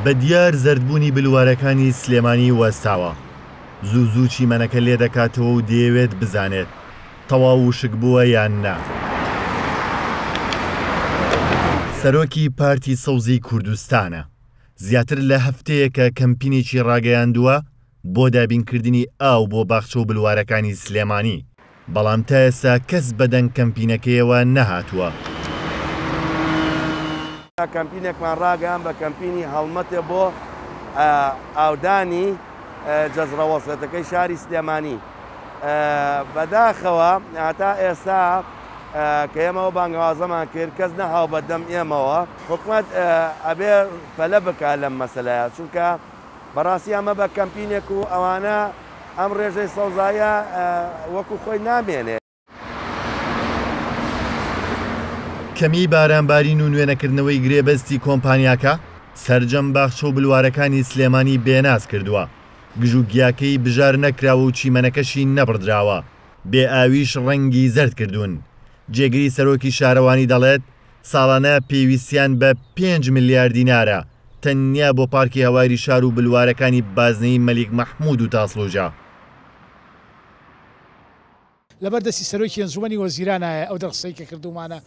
بە دیار زەردبوونی بلوارەکانی سلێمانی وەستاوە. زوو چیمەنەکە لێ دەکاتەوە و دەیەوێت بزانێت تەواو وشک بووە یان نا. سەرۆکی پارتی سەوزی کوردستانە. زیاتر لە هەفتەیەکە کەمپینێکی ڕاگەیاندووە بۆ دابینکردنی ئاو بۆ باخچە و بلوارەکانی سلێمانی، بەڵام تا ئێستا کەس بەدەنگ کەمپینەکەیەوە نەهاتووە. کەمپینێکمان ڕاگەیان بە کەمپینی هەڵمەتێ بۆ ئاودانی جەزرەوەسڵەتەکەی شاری سلێمانی. بەداخەوە تا ئێستا کە ئێمەوە بانگوازەمان کرد کەس نەهاو بەدەم ئێمەوە، حکومەت ئەبێ پەلە بکات لەم مەسەلەیە، چونکە بەڕاستی ئەمە بە کەمپینێک و ئەوانە ئەم ڕێژەی سەوزایە وەکو خۆی نامێنێ. کەمی بارانبارین و نوێنەکردنەوەی گرێبەستی کۆمپانیاکە سەرجەم باخچە و بلوارەکانی سلێمانی بێناز کردووە. گژوگیاکەی بژار نەکراوە و چیمەنەکەشی نەبڕدراوە، بێ ئاویش ڕەنگی زەرد کردوون. جێگری سەرۆکی شارەوانی دەڵێت ساڵانە پێویستیان بە 5 ملیار دینارە تەنیا بۆ پارکی هەواری شار و بلوارەکانی بازنەی مەلیک مەحموود و تاسڵوجا. لەبەردەستی سەرۆکی ئەنجومەنی وەزیرانایە ئەو دەرسەی کە کردومانە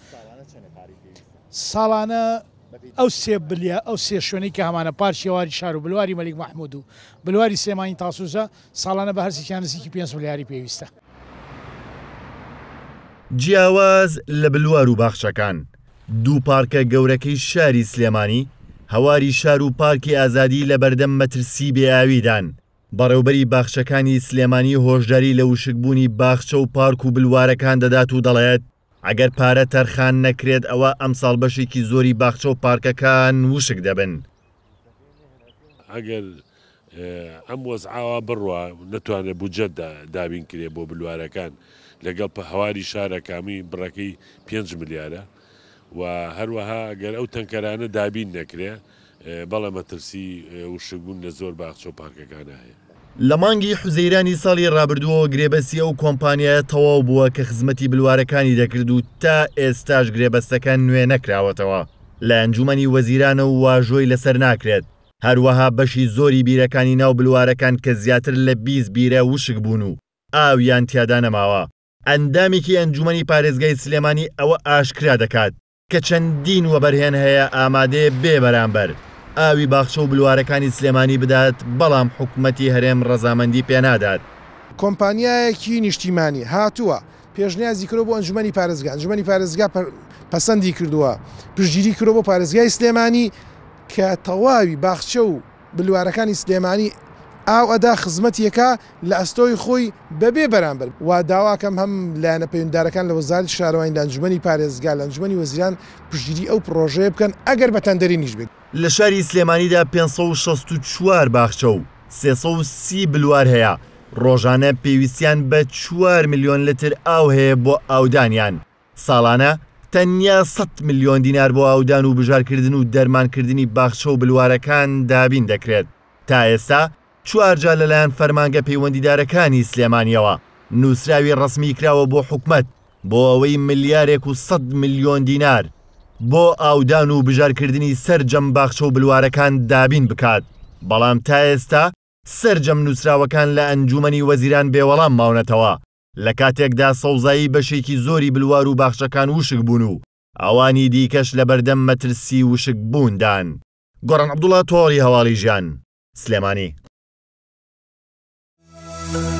ساڵانە ئەو سێ شوێنەی کە هەمانە پارکی هەواری شار و بلواری مەلیک مەحموود و بلواری سلێمانی تاسوزە ساڵانە بە هەرسێکیان نزیکی 5 ملیاری پێویستە. جیاواز لە بلوار و باخچەکان، دوو پارکە گەورەکەی شاری سلێمانی، هەواری شار و پارکی ئازادی لە بەردەم مەترسی بێئاویدان. بەڕێوبەری باخچەکانی سلێمانی هۆشداری لە وشکبوونی باخچە و پارک و بلوارەکان دەدات و دەڵێت ئەگەر پارە تەرخان نەکرێت ئەوە ئەمساڵ بەشێکی زۆری باخچە و پارکەکان وشک دەبن. ئەگەر ئەم وەزعاوە بڕوە نەتوانێت بودجەت دابین کرێ بۆ بلوارەکان لەگەڵ هەواری شارەکامی بڕەکەی 5 ملیارە و هەروەها ئەگەر ئەو تەنکەرانە دابین نەکرێ بەڵام مەترسی وشکبوون لە زۆر باخچە و پارکەکان هەیە. لە مانگی حوزەیرانی ساڵی ڕابردووەوە گرێبەستی ئەو کۆمپانیایە تەواو بووە کە خزمەتی بلوارەکانی دەکرد و تا ئێستاش گرێبەستەکان نوێ نەکراوەتەوە. لە ئەنجومەنی وەزیرانە و واژۆی لەسەر ناکرێت. هەروەها بەشی زۆری بیرەکانی ناو بلوارەکان کە زیاتر لە 20 بیرە وشک بوون و ئاویان تیادا نەماوە. ئەندامێکی ئەنجومەنی پارێزگای سلێمانی ئەوە ئاشکرا دەکات کە چەندین وەبەرهێن هەیە ئامادەیە بێ بەرامبەر ئاوی باخچە و بلوارەکانی سلێمانی بدات، بەڵام حکوومەتی هەرێم ڕەزامەندی پێنادات. کۆمپانیایەکی نیشتیمانی هاتووە پێشنیازی کرۆ بۆ ئەنجومەنی پارێزگا، ئەنجومەنی پارێزگا پەسەندی کردووە، پشتگیری کرۆ بۆ پارێزگای سلێمانی کە تەواوی باخچە و بلوارەکانی سلێمانی ئاو ئەدا خزمەتیەکە لە ئەستۆی خۆی بەبێ بەرامبەر. وا داواکەم هەم لایەنە پەیوەنددارەکان لە وەزارەتی شارەوانی لە ئەنجومەنی پارێزگا لە ئەنجومەنی وەزیران پشتگیری ئەو پرۆژەیە بکەن ئەگەر بە تەندەری نیش بێت. لە شاری سلێمانیدا 564 باخچە و 330 بلوار هەیە. ڕۆژانە پێویستیان بە 4 ملیۆن لتر ئاو هەیە بۆ ئاودانیان. ساڵانە تەنیا 100 ملیۆن دینار بۆ ئاودان و بژارکردن و دەرمانکردنی باخچە و بلوارەکان دابین دەکرێت. تا ئێستا 4 جار لەلایەن فەرمانگە پەیوەندیدارەکانی سلێمانیەوە نووسراوی ڕسمی کراوە بۆ حکومەت بۆ ئەوەی ملیارێک و 100 ملیۆن دینار بۆ ئاودان و بژارکردنی سەرجەم باخچە و بلوارەکان دابین بکات، بەڵام تا ئێستا سەرجەم نووسراوەکان لە ئەنجومەنی وەزیران بێوەڵام ماونەتەوە. لە کاتێکدا سەوزایی بەشێکی زۆری بلوار و باخچەکان وشک بوون و ئەوانی دیکەش لە بەردەم مەترسی وشک بووندان. گۆڕان عەبدوڵڵا، تۆڕی هەواڵی ژیان، سلێمانی.